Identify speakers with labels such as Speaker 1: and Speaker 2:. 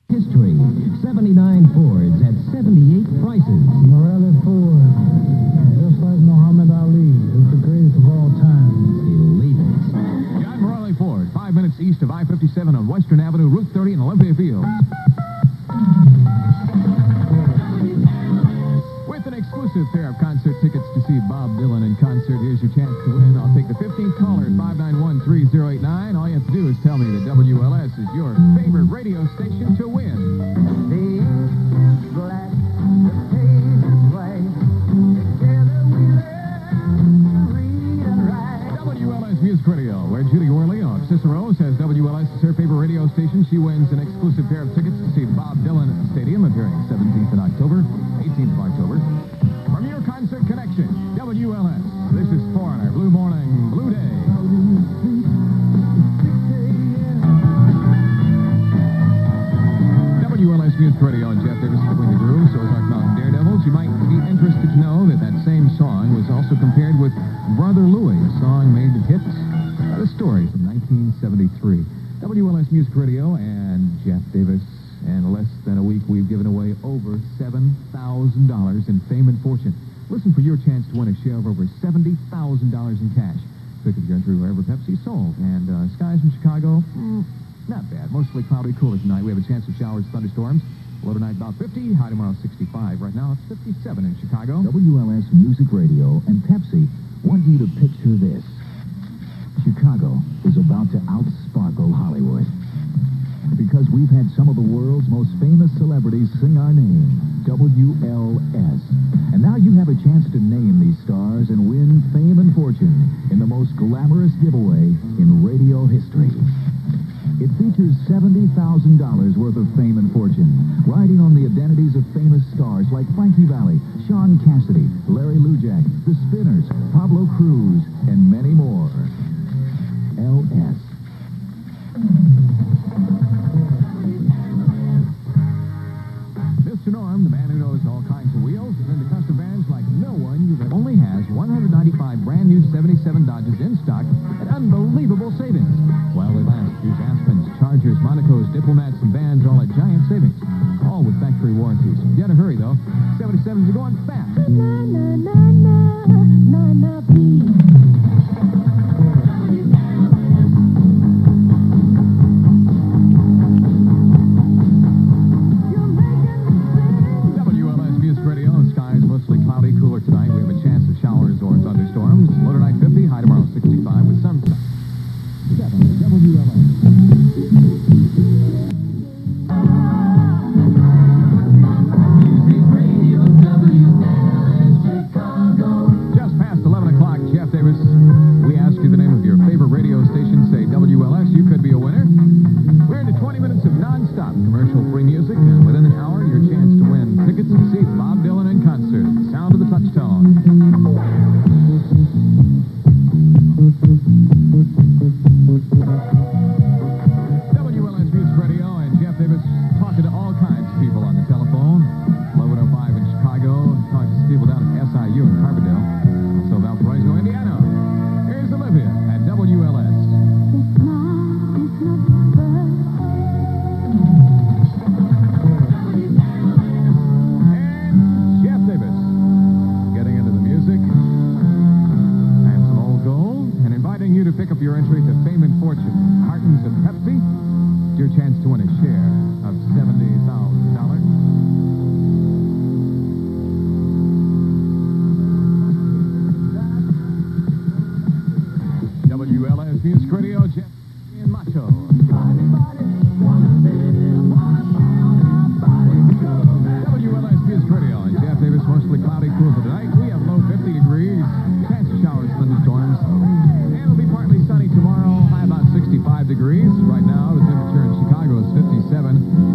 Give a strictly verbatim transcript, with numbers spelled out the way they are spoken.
Speaker 1: History. seventy-nine Fords at seventy-eight prices.
Speaker 2: Morelli Ford, just like Muhammad Ali, who's the greatest of all time.
Speaker 1: Believe it.
Speaker 3: John Morelli Ford, five minutes east of I fifty-seven on Western Avenue, Route thirty in Olympia Field. With an exclusive pair of concert tickets to see Bob Dylan in concert, here's your chance to win. I'll take the fifteenth caller at five nine one, three oh eight nine. All you have to do is tell me that W L S is your favorite radio station to win. W L S Music Radio, where Judy Worley of Cicero says W L S is her favorite radio station. She wins an exclusive pair of tickets to see Bob Dylan at the Stadium, appearing seventeenth of October, eighteenth of October. From your concert connection, W L S, this is Foreigner, Blue Morning, Blue Day. W L S Music Radio and Jeff Davis between the grooves, so Ozark Mountain Daredevils. You might be interested to know that that same song was also compared with Brother Louie, a song made hits by The Story from nineteen seventy-three. W L S Music Radio and Jeff Davis. And in less than a week, we've given away over seven thousand dollars in fame and fortune. Listen for your chance to win a share of over seventy thousand dollars in cash. Pick up your entry wherever Pepsi sold. And uh, skies in Chicago, mm, not bad. Mostly cloudy, cooler tonight. We have a chance of showers, thunderstorms. Low tonight about fifty, high tomorrow sixty-five. Right now it's fifty-seven in Chicago.
Speaker 4: W L S Music Radio and Pepsi want you to picture this. Chicago is about to outsparkle Hollywood. Because we've had some of the world's most famous celebrities sing our name, W L S. And now you have a chance to name these stars and win fame and fortune in the most glamorous giveaway in radio history. It features seventy thousand dollars worth of fame and fortune, riding on the identities of famous stars like Frankie Valli, Sean Cassidy, Larry Lujak, The Spinners, Pablo Cruz, and many more. L S.
Speaker 3: Mister Norm, the man who knows all kinds of wheels, is into custom vans like no one you've ever. Only has one hundred ninety-five brand new seventy-seven Dodges in stock at unbelievable savings. While they last, use Aspens, Chargers, Monacos, Diplomats, and vans all at giant savings. All with factory warranties. You gotta hurry though. seventy-sevens are going fast.
Speaker 5: Na na na na na na beat.
Speaker 3: Tonight, we have a chance of showers or thunderstorms. Low tonight fifty, high tomorrow sixty-five with some seven W L S. Just past eleven o'clock, Jeff Davis. We ask you the name of your favorite radio station. Say W L S. You could be a winner. We're into twenty minutes of non-stop commercial-free music, and within an hour, your chance to win tickets to see Bob Dylan in concert. Sound of the Touchstone. W L S Music Radio and Jeff Davis talking to all kinds of people on the telephone. eleven oh five in Chicago. Talking to some people down at S I U in Carbondale. Also Valparaiso, Indiana. Here's Olivia at W L S. You to pick up your entry to Fame and Fortune, Cartons of Pepsi. It's your chance to win a share of seventy thousand dollars. W L S Music Radio, Jeff and Macho. W L S Music Radio and Jeff Davis, mostly cloudy, cool for tonight. We have low fifty degrees, chance of showers, thunderstorms. It'll be partly sunny tomorrow, high about sixty-five degrees. Right now, the temperature in Chicago is fifty-seven.